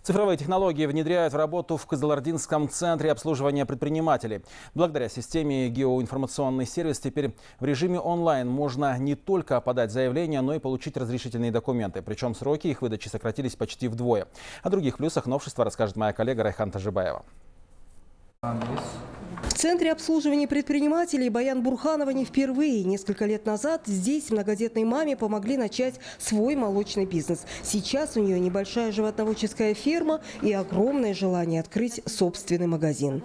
Цифровые технологии внедряют в работу в Кызылординском центре обслуживания предпринимателей. Благодаря системе геоинформационный сервис теперь в режиме онлайн можно не только подать заявление, но и получить разрешительные документы. Причем сроки их выдачи сократились почти вдвое. О других плюсах новшества расскажет моя коллега Райхан Тажибаева. В центре обслуживания предпринимателей Баян Бурханова не впервые. Несколько лет назад здесь многодетной маме помогли начать свой молочный бизнес. Сейчас у нее небольшая животноводческая ферма и огромное желание открыть собственный магазин.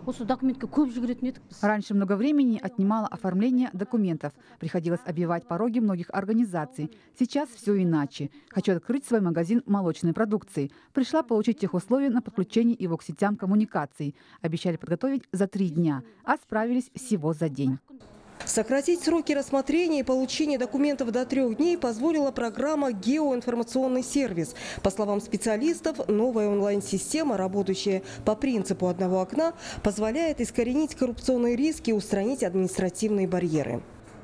Раньше много времени отнимало оформление документов. Приходилось обивать пороги многих организаций. Сейчас все иначе. Хочу открыть свой магазин молочной продукции. Пришла получить техусловия на подключение его к сетям коммуникаций. Обещали подготовить за 3 дня, а справились всего за день. Сократить сроки рассмотрения и получения документов до 3 дней позволила программа «Геоинформационный сервис». По словам специалистов, новая онлайн-система, работающая по принципу одного окна, позволяет искоренить коррупционные риски и устранить административные барьеры.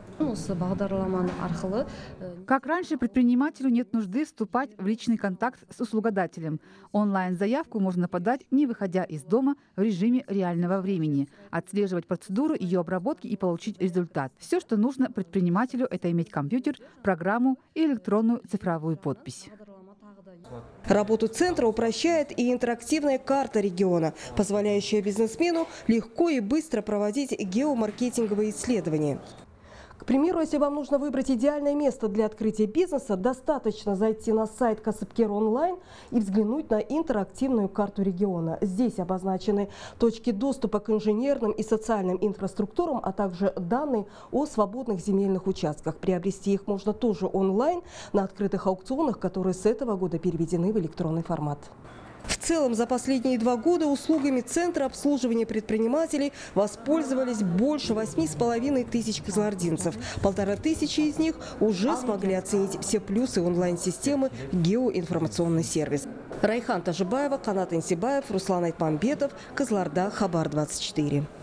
Как раньше, предпринимателю нет нужды вступать в личный контакт с услугодателем. Онлайн-заявку можно подать, не выходя из дома, в режиме реального времени, отслеживать процедуру ее обработки и получить результат. Все, что нужно предпринимателю, это иметь компьютер, программу и электронную цифровую подпись. Работу центра упрощает и интерактивная карта региона, позволяющая бизнесмену легко и быстро проводить геомаркетинговые исследования. К примеру, если вам нужно выбрать идеальное место для открытия бизнеса, достаточно зайти на сайт Касыпкер онлайн и взглянуть на интерактивную карту региона. Здесь обозначены точки доступа к инженерным и социальным инфраструктурам, а также данные о свободных земельных участках. Приобрести их можно тоже онлайн на открытых аукционах, которые с этого года переведены в электронный формат. В целом, за последние 2 года услугами Центра обслуживания предпринимателей воспользовались больше 8,5 тысяч кызылординцев. 1500 из них уже смогли оценить все плюсы онлайн-системы «Геоинформационный сервис». Райхан Тажибаева, Канат Инсибаев, Руслан Айтмамбетов, Кызылорда, Хабар 24.